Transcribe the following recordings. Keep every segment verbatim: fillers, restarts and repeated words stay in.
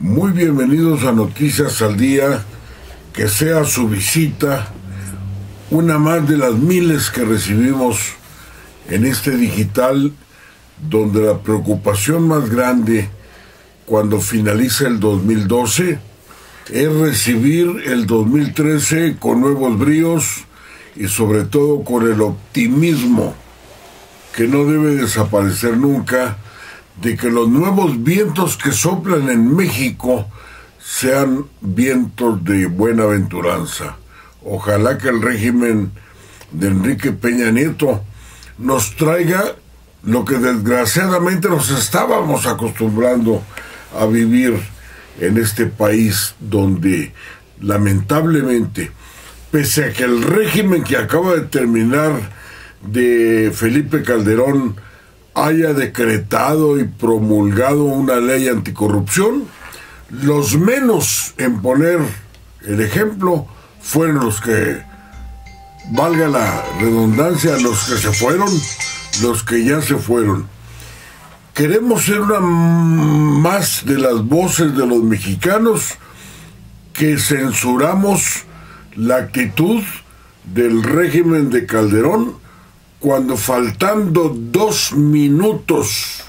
Muy bienvenidos a Noticias al Día, que sea su visita una más de las miles que recibimos en este digital, donde la preocupación más grande cuando finaliza el dos mil doce es recibir el dos mil trece con nuevos bríos y sobre todo con el optimismo que no debe desaparecer nunca, de que los nuevos vientos que soplan en México sean vientos de buenaventuranza. Ojalá que el régimen de Enrique Peña Nieto nos traiga lo que desgraciadamente nos estábamos acostumbrando a vivir en este país, donde lamentablemente, pese a que el régimen que acaba de terminar de Felipe Calderón haya decretado y promulgado una ley anticorrupción, los menos en poner el ejemplo fueron los que, valga la redundancia, los que se fueron, los que ya se fueron. Queremos ser una más de las voces de los mexicanos que censuramos la actitud del régimen de Calderón, cuando faltando dos minutos,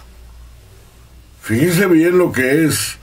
fíjense bien lo que es,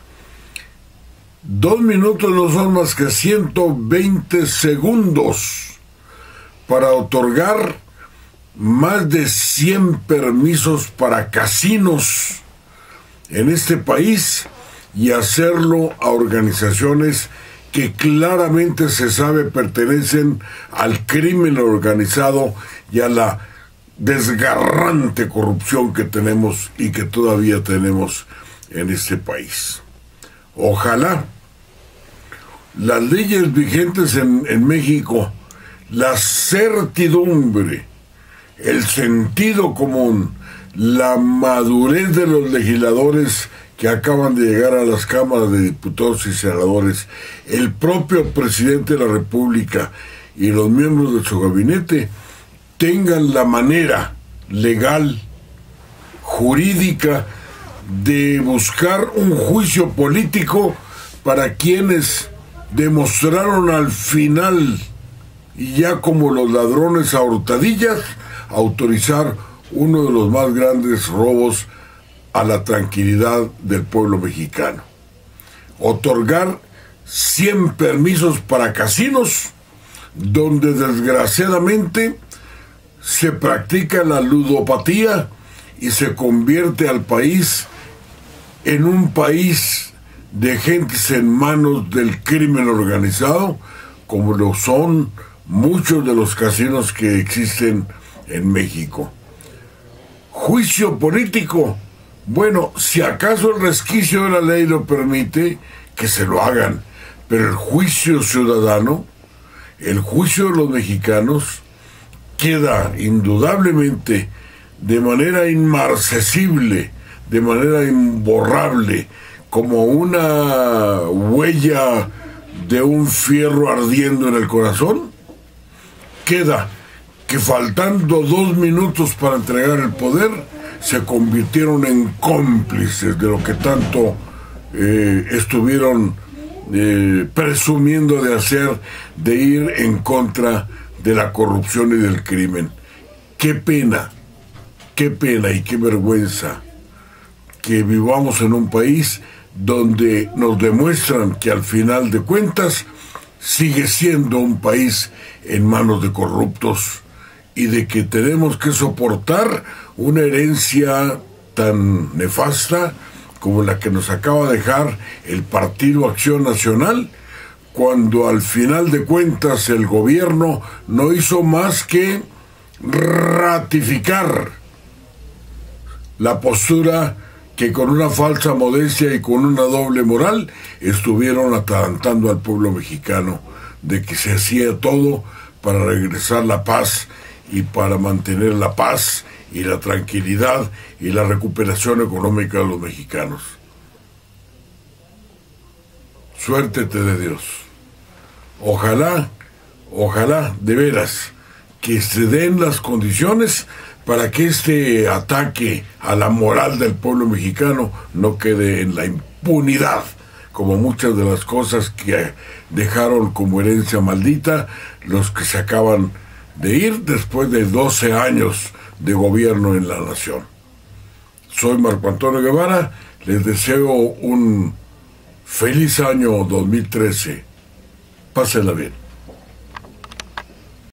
dos minutos no son más que ciento veinte segundos para otorgar más de cien permisos para casinos en este país y hacerlo a organizaciones que claramente se sabe pertenecen al crimen organizado y a la desgarrante corrupción que tenemos y que todavía tenemos en este país. Ojalá las leyes vigentes en, en México, la certidumbre, el sentido común, la madurez de los legisladores que acaban de llegar a las cámaras de diputados y senadores, el propio presidente de la República y los miembros de su gabinete tengan la manera legal, jurídica, de buscar un juicio político para quienes demostraron al final, y ya como los ladrones a hurtadillas, autorizar uno de los más grandes robos a la tranquilidad del pueblo mexicano. Otorgar cien permisos para casinos, donde desgraciadamente se practica la ludopatía y se convierte al país en un país de gentes en manos del crimen organizado, como lo son muchos de los casinos que existen en México. Juicio político, bueno, si acaso el resquicio de la ley lo permite, que se lo hagan, pero el juicio ciudadano, el juicio de los mexicanos, queda indudablemente de manera inmarcesible, de manera imborrable, como una huella de un fierro ardiendo en el corazón. Queda que faltando dos minutos para entregar el poder, se convirtieron en cómplices de lo que tanto eh, estuvieron eh, presumiendo de hacer, de ir en contra de la corrupción y del crimen. Qué pena, qué pena y qué vergüenza que vivamos en un país donde nos demuestran que al final de cuentas sigue siendo un país en manos de corruptos, y de que tenemos que soportar una herencia tan nefasta como la que nos acaba de dejar el Partido Acción Nacional, cuando al final de cuentas el gobierno no hizo más que ratificar la postura que con una falsa modestia y con una doble moral estuvieron atalantando al pueblo mexicano, de que se hacía todo para regresar la paz y para mantener la paz y la tranquilidad y la recuperación económica de los mexicanos. Suerte te dé Dios. Ojalá, ojalá, de veras, que se den las condiciones para que este ataque a la moral del pueblo mexicano no quede en la impunidad, como muchas de las cosas que dejaron como herencia maldita los que se acaban de ir después de doce años de gobierno en la nación. Soy Marco Antonio Guevara, les deseo un feliz año dos mil trece. Pásenla bien.